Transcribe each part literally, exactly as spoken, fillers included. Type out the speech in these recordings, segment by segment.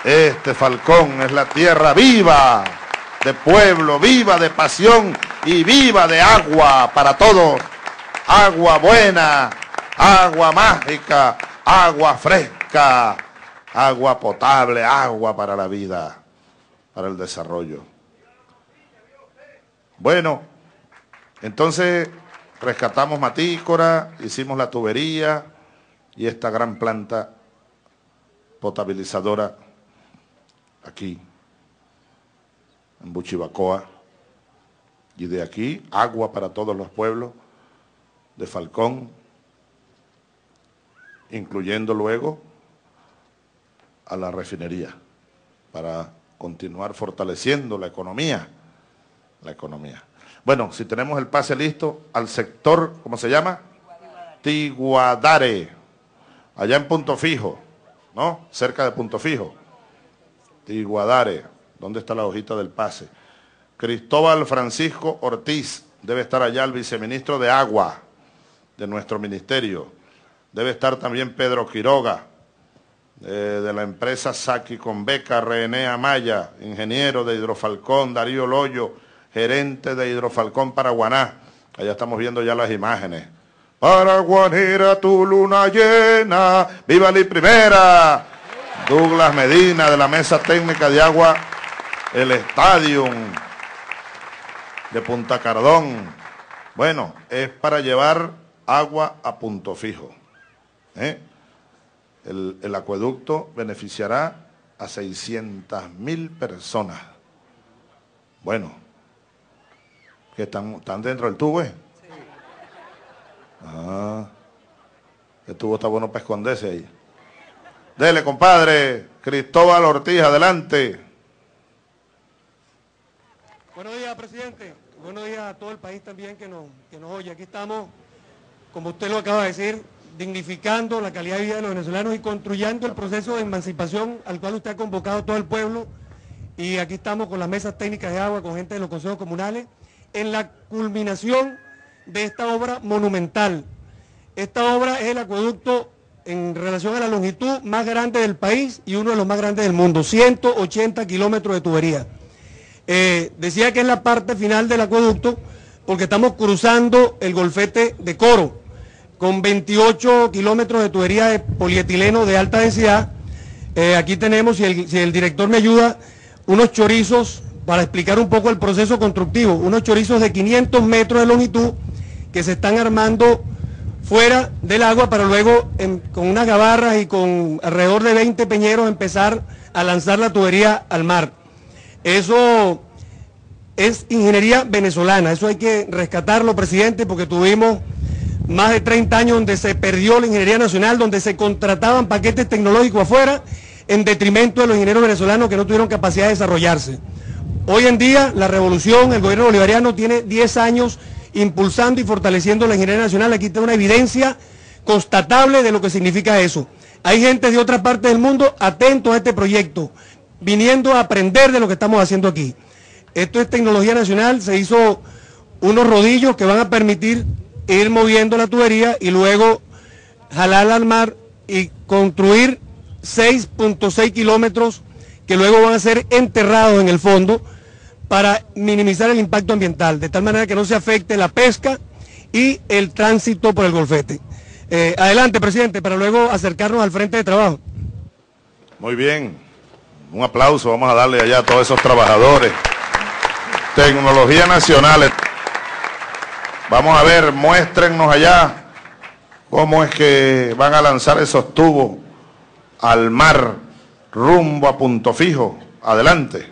Este Falcón es la tierra viva de pueblo, viva de pasión y viva de agua para todos. Agua buena, agua mágica, agua fresca, agua potable, agua para la vida, para el desarrollo. Bueno, entonces rescatamos Matícora, hicimos la tubería y esta gran planta potabilizadora aquí, en Buchibacoa, y de aquí agua para todos los pueblos de Falcón, incluyendo luego a la refinería, para continuar fortaleciendo la economía, la economía. Bueno, si tenemos el pase listo, al sector, ¿cómo se llama? Tiguadare, allá en Punto Fijo, ¿no? Cerca de Punto Fijo. Tiguadare, ¿dónde está la hojita del pase? Cristóbal Francisco Ortiz, debe estar allá el viceministro de Agua de nuestro ministerio. Debe estar también Pedro Quiroga, eh, de la empresa Saki con Beca, René Amaya, ingeniero de Hidrofalcón, Darío Loyo, gerente de Hidrofalcón Paraguaná. Allá estamos viendo ya las imágenes. Paraguanera, tu luna llena, viva la primera. Douglas Medina, de la Mesa Técnica de Agua, el Estadio de Punta Cardón. Bueno, es para llevar agua a Punto Fijo. ¿Eh? El, el acueducto beneficiará a seiscientas mil personas. Bueno, que están, están dentro del tubo, ¿eh? Sí. Ah, el tubo está bueno para esconderse ahí. Dele, compadre, Cristóbal Ortiz, adelante. Buenos días, presidente. Buenos días a todo el país también que nos, que nos oye. Aquí estamos, como usted lo acaba de decir, dignificando la calidad de vida de los venezolanos y construyendo el proceso de emancipación al cual usted ha convocado a todo el pueblo. Y aquí estamos con las mesas técnicas de agua, con gente de los consejos comunales, en la culminación de esta obra monumental. Esta obra es el acueducto en relación a la longitud más grande del país y uno de los más grandes del mundo, ciento ochenta kilómetros de tubería. Eh, decía que es la parte final del acueducto porque estamos cruzando el golfete de Coro, con veintiocho kilómetros de tubería de polietileno de alta densidad. Eh, aquí tenemos, si el, si el director me ayuda, unos chorizos para explicar un poco el proceso constructivo, unos chorizos de quinientos metros de longitud que se están armando fuera del agua para luego en, con unas gabarras y con alrededor de veinte peñeros empezar a lanzar la tubería al mar. Eso es ingeniería venezolana, eso hay que rescatarlo, presidente, porque tuvimos más de treinta años donde se perdió la ingeniería nacional, donde se contrataban paquetes tecnológicos afuera en detrimento de los ingenieros venezolanos que no tuvieron capacidad de desarrollarse. Hoy en día la revolución, el gobierno bolivariano tiene diez años impulsando y fortaleciendo la ingeniería nacional. Aquí está una evidencia constatable de lo que significa eso. Hay gente de otra parte del mundo atentos a este proyecto, viniendo a aprender de lo que estamos haciendo aquí. Esto es tecnología nacional, se hizo unos rodillos que van a permitir ir moviendo la tubería y luego jalarla al mar y construir seis punto seis kilómetros que luego van a ser enterrados en el fondo para minimizar el impacto ambiental, de tal manera que no se afecte la pesca y el tránsito por el golfete. Eh, adelante, presidente, para luego acercarnos al frente de trabajo. Muy bien, un aplauso, vamos a darle allá a todos esos trabajadores. Tecnología nacional. Vamos a ver, muéstrennos allá cómo es que van a lanzar esos tubos al mar, rumbo a Punto Fijo. Adelante.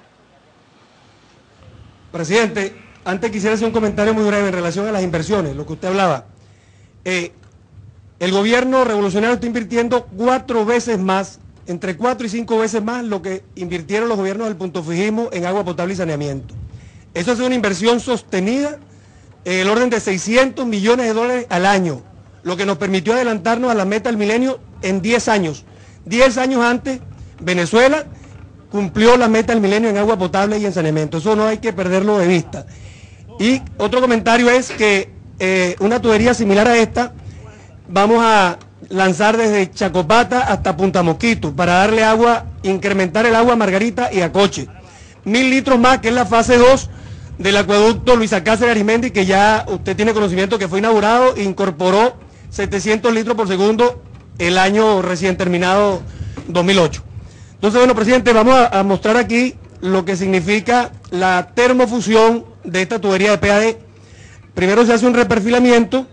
Presidente, antes quisiera hacer un comentario muy breve en relación a las inversiones, lo que usted hablaba. Eh, el gobierno revolucionario está invirtiendo cuatro veces más, entre cuatro y cinco veces más lo que invirtieron los gobiernos del puntofijismo en agua potable y saneamiento. Eso es una inversión sostenida en el orden de seiscientos millones de dólares al año, lo que nos permitió adelantarnos a la meta del milenio en diez años. diez años antes, Venezuela cumplió la meta del milenio en agua potable y en saneamiento. Eso no hay que perderlo de vista. Y otro comentario es que eh, una tubería similar a esta, vamos a lanzar desde Chacopata hasta Punta Mosquito para darle agua, incrementar el agua a Margarita y a Coche. Mil litros más, que es la fase dos del acueducto Luis Alcácer Arismendi, que ya usted tiene conocimiento que fue inaugurado e incorporó setecientos litros por segundo el año recién terminado dos mil ocho. Entonces, bueno, presidente, vamos a, a mostrar aquí lo que significa la termofusión de esta tubería de P A D. Primero se hace un reperfilamiento,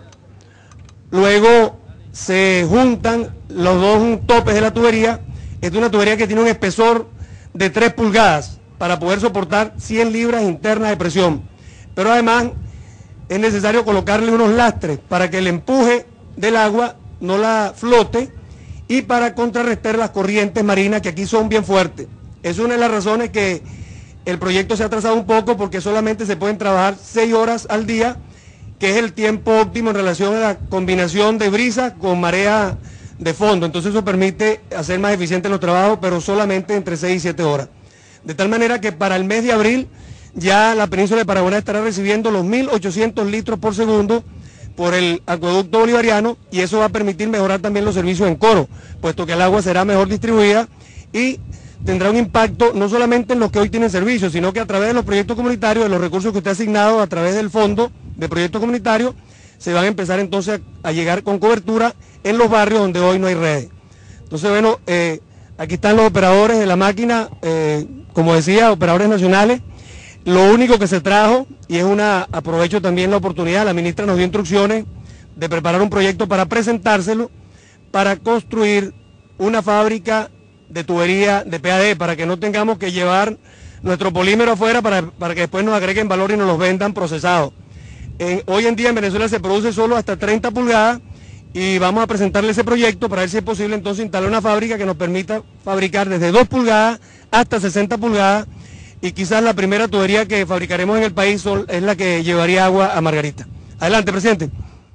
luego se juntan los dos topes de la tubería. Esta es una tubería que tiene un espesor de tres pulgadas para poder soportar cien libras internas de presión. Pero además es necesario colocarle unos lastres para que el empuje del agua no la flote y para contrarrestar las corrientes marinas que aquí son bien fuertes. Es una de las razones que el proyecto se ha atrasado un poco, porque solamente se pueden trabajar seis horas al día, que es el tiempo óptimo en relación a la combinación de brisa con marea de fondo. Entonces eso permite hacer más eficientes los trabajos, pero solamente entre seis y siete horas. De tal manera que para el mes de abril ya la península de Paraguaná estará recibiendo los mil ochocientos litros por segundo por el acueducto bolivariano, y eso va a permitir mejorar también los servicios en Coro, puesto que el agua será mejor distribuida y tendrá un impacto no solamente en los que hoy tienen servicios, sino que a través de los proyectos comunitarios, de los recursos que usted ha asignado a través del fondo de proyectos comunitarios, se van a empezar entonces a, a llegar con cobertura en los barrios donde hoy no hay redes. Entonces, bueno, eh, aquí están los operadores de la máquina, eh, como decía, operadores nacionales. Lo único que se trajo, y es una, aprovecho también la oportunidad, la ministra nos dio instrucciones de preparar un proyecto para presentárselo, para construir una fábrica de tubería de P A D, para que no tengamos que llevar nuestro polímero afuera para, para que después nos agreguen valor y nos los vendan procesados. En, hoy en día en Venezuela se produce solo hasta treinta pulgadas, y vamos a presentarle ese proyecto para ver si es posible entonces instalar una fábrica que nos permita fabricar desde dos pulgadas hasta sesenta pulgadas, y quizás la primera tubería que fabricaremos en el país son, es la que llevaría agua a Margarita. Adelante, presidente.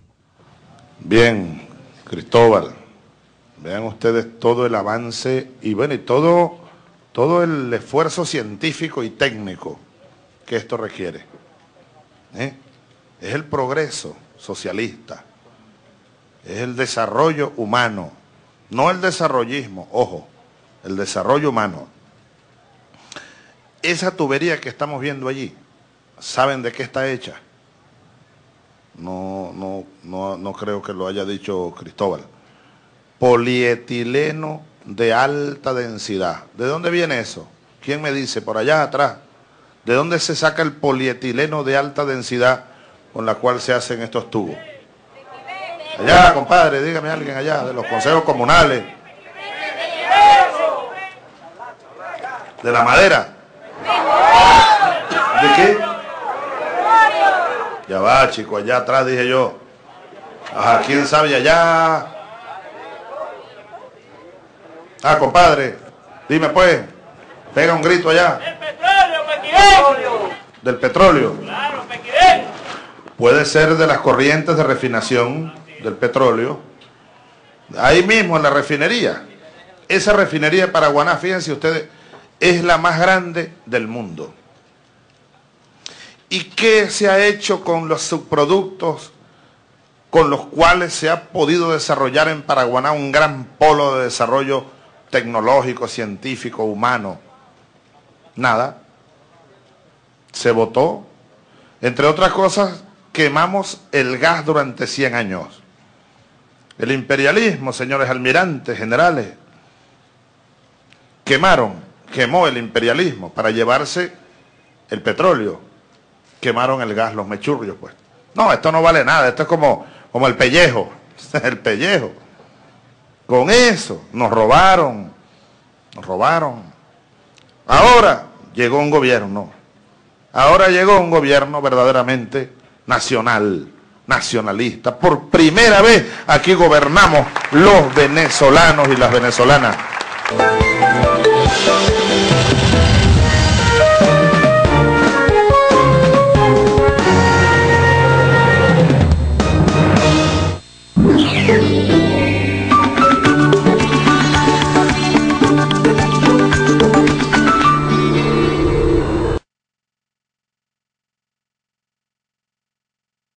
Bien, Cristóbal, vean ustedes todo el avance y bueno, y todo, todo el esfuerzo científico y técnico que esto requiere. ¿Eh? Es el progreso socialista, es el desarrollo humano, no el desarrollismo, ojo, el desarrollo humano. Esa tubería que estamos viendo allí, ¿saben de qué está hecha? No, no, no, no creo que lo haya dicho Cristóbal. Polietileno de alta densidad. ¿De dónde viene eso? ¿Quién me dice? Por allá atrás. ¿De dónde se saca el polietileno de alta densidad con la cual se hacen estos tubos? Allá, compadre, dígame alguien allá, de los consejos comunales. ¿De la madera? ¿De qué? Ya va, chico, allá atrás dije yo. Ajá, ¿quién sabe allá? Ah, compadre, dime pues, pega un grito allá. ¡Del petróleo, Pequirén! ¿Del petróleo? Claro, Pequirén. Puede ser de las corrientes de refinación del petróleo. Ahí mismo en la refinería. Esa refinería de Paraguaná, fíjense ustedes, es la más grande del mundo. ¿Y qué se ha hecho con los subproductos con los cuales se ha podido desarrollar en Paraguaná un gran polo de desarrollo tecnológico, científico, humano? Nada. Se votó. Entre otras cosas, quemamos el gas durante cien años. El imperialismo, señores almirantes, generales, quemaron, quemó el imperialismo para llevarse el petróleo. Quemaron el gas, los mechurrios, pues. No, esto no vale nada, esto es como, como el pellejo, el pellejo. Con eso nos robaron, nos robaron. Ahora llegó un gobierno, ahora llegó un gobierno verdaderamente nacional, nacionalista. Por primera vez aquí gobernamos los venezolanos y las venezolanas.